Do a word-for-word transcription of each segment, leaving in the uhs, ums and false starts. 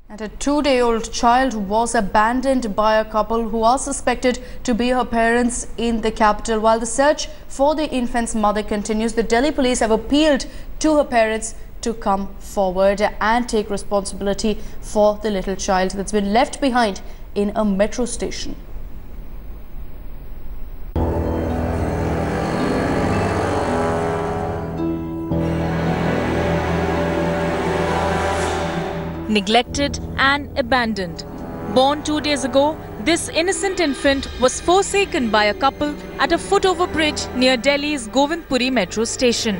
And a two-day-old child was abandoned by a couple who are suspected to be her parents in the capital. While the search for the infant's mother continues, the Delhi police have appealed to her parents to come forward and take responsibility for the little child that's been left behind in a metro station. Neglected and abandoned. Born two days ago, this innocent infant was forsaken by a couple at a foot-over bridge near Delhi's Govindpuri metro station.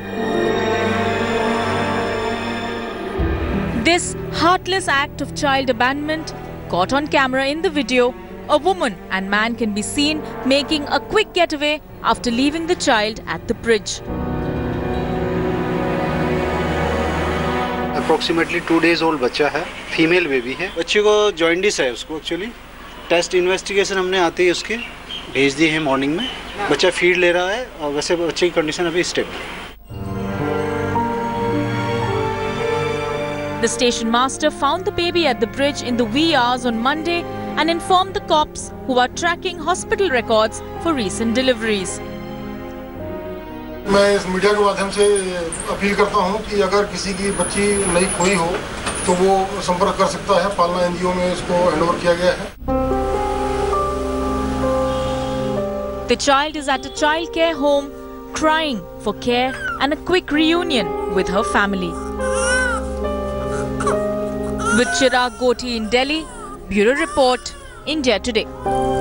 This heartless act of child abandonment caught on camera in the video. A woman and man can be seen making a quick getaway after leaving the child at the bridge. Approximately two days old बच्चा है, female baby है। बच्चे को jaundice है, उसको actually test investigation हमने आते ही उसके भेज दिए हैं मॉर्निंग में। बच्चा फीड ले रहा है और वैसे बच्चे की कंडीशन अभी स्टेबल है। The station master found the baby at the bridge in the wee hours on Monday and informed the cops who are tracking hospital records for recent deliveries. मैं इस मीडिया के माध्यम से अपील करता हूं कि अगर किसी की बच्ची नई खोई हो तो वो संपर्क कर सकता है। पालना एनजीओ में इसको हैंडओवर किया गया है। The child is at a child care home, crying for care and a quick reunion with her family. With Chirag Gothi in Delhi, Bureau Report, India Today.